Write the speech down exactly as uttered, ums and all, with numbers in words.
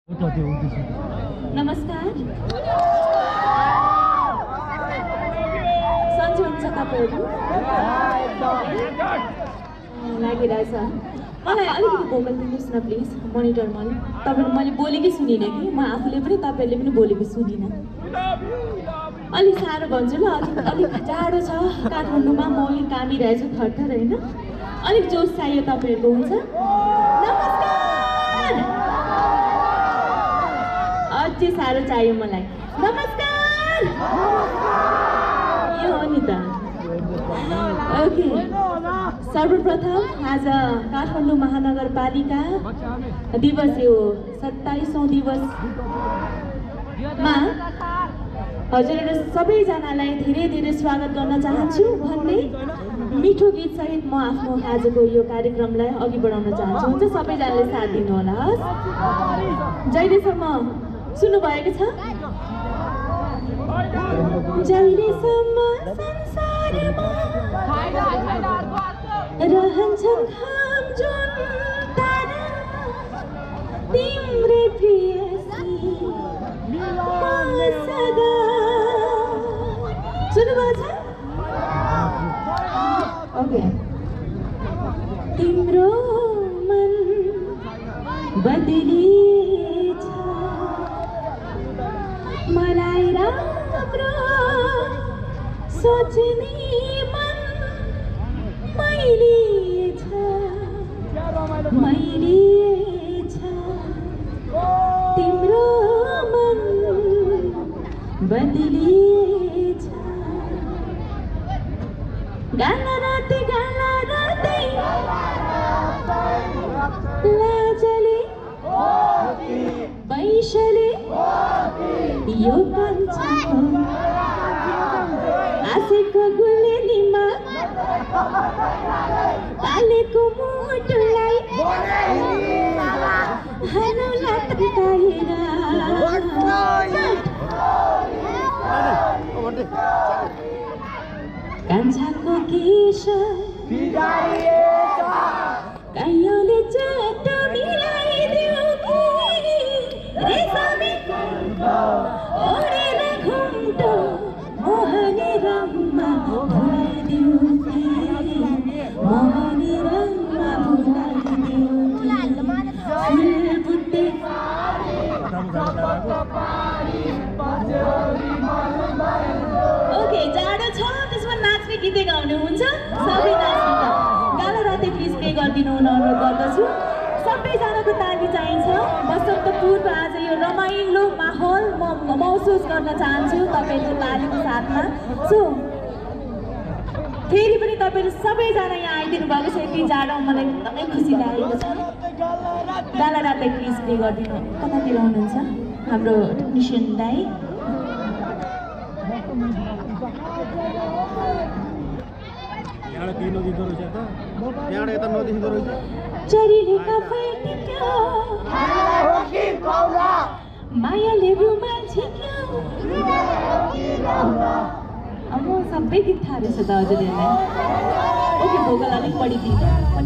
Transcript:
नमस्कार सन्चै हुनुहुन्छ तपाईहरु लागिरहेछ मलाई अलिकति भोकल दिनुस् न प्लिज मोनिटरमा तपाईहरु मैले बोलेकै सुनिन कि म आफूले पनि तपाईहरुले पनि बोलेको सुनिन अलि साह्रो भन्छु ल अलि अलि जाडो छ काठमाडौँमा म अलि कामी रहेछु थरथर हैन अलिक जोश चाहियो तपाईहरुको हुन्छ नमस्कार अझै साह्रो चाहियो मलाई नमस्कार यो हो नि त ओके सर्वप्रथम आज काठमाडौँ महानगरपालिका दिवस यो सत्ताइसौं दिवसमा हजुरहरु सबैजनालाई धेरै धेरै स्वागत गर्न चाहन्छु भन्दै मिठो गीत सहित म आफ्नो आजको यो कार्यक्रमलाई अघि बढाउन चाहन्छु हुन्छ सबैजनाले साथ दिनु होला जहिलेसम्म सुन्नु भएको छ जहिलेसम्म संसारमा रहन्छन् घाम जुन तारा तिम्रै प्रियसी सदा सुन्नुभएको छ ओके तिम्रो मन बदलिएछ मलाई राम्रो सोच्ने मन मैले छ मैले छ तिम्रो मन बदलिएछ गाला राते गाला राते लाजले पैसले यो कान्छाको आसेको गुलेलीमा पालेको मुटुलाई हानु लटकाएर कान्छाको केश कायोले चट्ट मिलाइदियो कि रेशमी ओढेर घुम्टो मोहनी रङमा भुलाइदियो कि मोहनी रङमा भुलाइदियो फुल बुट्टे ओके जाडो छ त्यसमा नाच्ने गीतै गाउने हुन्छ सबै नाच्ने त गाला राते प्लिज पे गरिदिनु हुन अनुरोध गर्दछु सबैजनाको ताली चाहिन्छ बसन्त पूर्व आज यो रमाइलो माहौल म महसुस गर्न चाहन्छु तपाईहरुको तालीको साथमा सो फेरि पनि तपाईहरु सबैजना यहाँ आइदिनु भएको छ यति जाडो मलाई एकदमै खुसी लागेको छ गाला राते प्लिज पे गरिदिनु कतातिर हुनुहुन्छ हाम्रो टेक्निशियन दाइ चरीले कफै टिक्यो मायाले रुमाल छिक्यो अब सबै गीत थाहा रहेछ त हजुरहरूलाई ओके भोकल अलिक बढी दिनु